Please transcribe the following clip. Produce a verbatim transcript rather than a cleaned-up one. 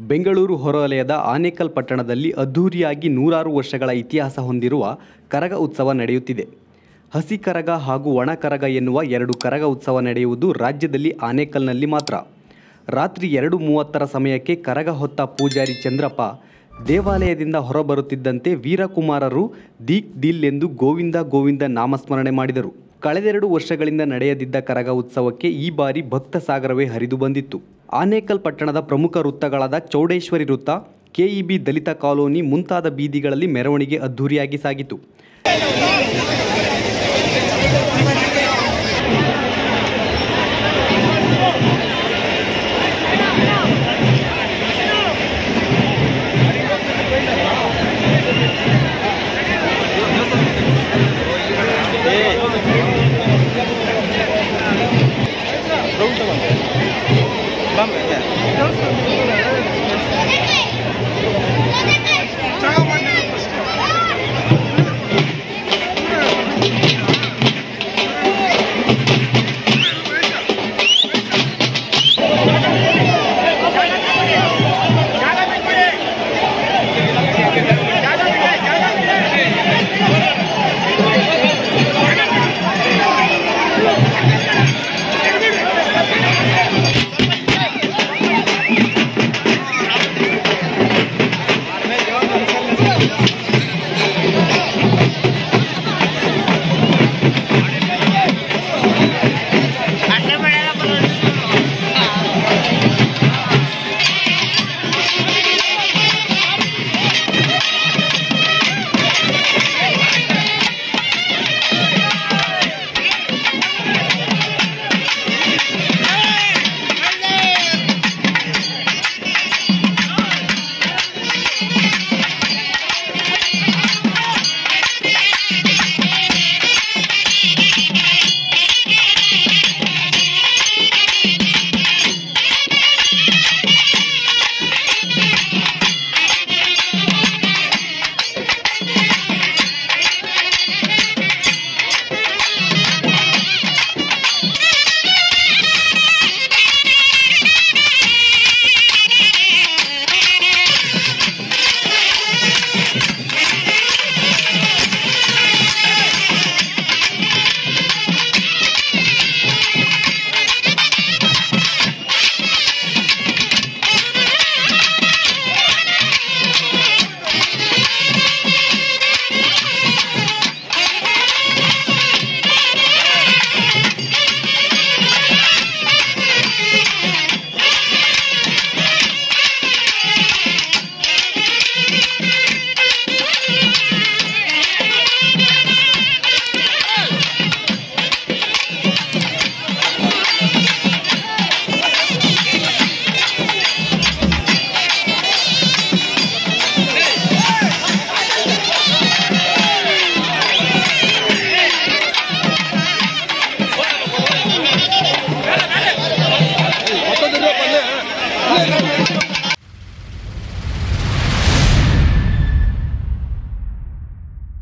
ಬೆಂಗಳೂರು ಹೊರವಲಯದ ಆನೇಕಲ್ ಪಟ್ಟಣದಲ್ಲಿ ಅದ್ಧೂರಿಯಾಗಿ ನೂರಾರು ವರ್ಷಗಳ ಇತಿಹಾಸ ಹೊಂದಿರುವ ಕರಗ ಉತ್ಸವ ನಡೆಯುತ್ತಿದೆ. ಹಸಿ ಕರಗ ಹಾಗೂ ಒಣ ಕರಗ ಎನ್ನುವ ಎರಡು ಕರಗ ಉತ್ಸವ ನಡೆಯುವುದು ರಾಜ್ಯದಲ್ಲಿ ಆನೇಕಲ್ನಲ್ಲಿ ಮಾತ್ರ. ರಾತ್ರಿ ಎರಡು ಮೂವತ್ತರ ಸಮಯಕ್ಕೆ ಕರಗ ಹೊತ್ತ ಪೂಜಾರಿ ಚಂದ್ರಪ್ಪ ದೇವಾಲಯದಿಂದ ಹೊರಬರುತ್ತಿದ್ದಂತೆ ವೀರಕುಮಾರರು ದೀಕ್ ದಿಲ್ ಎಂದು ಗೋವಿಂದ ಗೋವಿಂದ ನಾಮಸ್ಮರಣೆ ಮಾಡಿದರು. ಕಳೆದೆರಡು ವರ್ಷಗಳಿಂದ ನಡೆಯದಿದ್ದ ಕರಗ ಉತ್ಸವಕ್ಕೆ ಈ ಬಾರಿ ಭಕ್ತ ಸಾಗರವೇ ಹರಿದು ಬಂದಿತ್ತು. ಆನೇಕಲ್ ಪಟ್ಟಣದ ಪ್ರಮುಖ ವೃತ್ತಗಳಾದ ಚೌಡೇಶ್ವರಿ ವೃತ್ತ, ಕೆಇಬಿ ದಲಿತ ಕಾಲೋನಿ ಮುಂತಾದ ಬೀದಿಗಳಲ್ಲಿ ಮೆರವಣಿಗೆ ಅದ್ಧೂರಿಯಾಗಿ ಸಾಗಿತು.